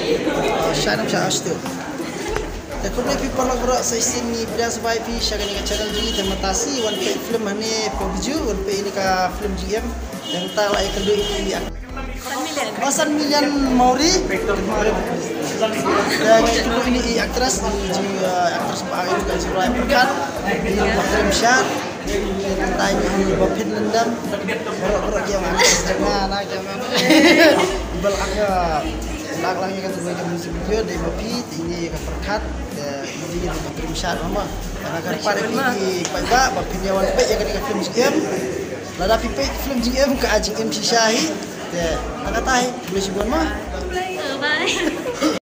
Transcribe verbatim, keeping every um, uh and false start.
Saya nak cakap tu. Tapi kalau people nak berak sesi ni biasa baik pi syarikat ni channel ni terima kasih. One pay film ni pebju, one pay ini ka film G M. Yang tak lain kedua ini. Basan milian Mauri. Dan kedua ini aktris ini aktris baru juga Suraya Perkat. Film Syah. Tanya ini Bapin Lendam. Berak-berak yang aktris dengan anak jangan. Ibal agak lag-lagnya kan sebagai musik video dari Bapi ini kan Perkat. Jadi kita film Syah mama. Karena kan pada ini baik Bapi dia wan baik yang kan film G M. Lada pipe film G M ke Ajing M C Syahi. Ya, nak kata boleh sebuan mah. Bye.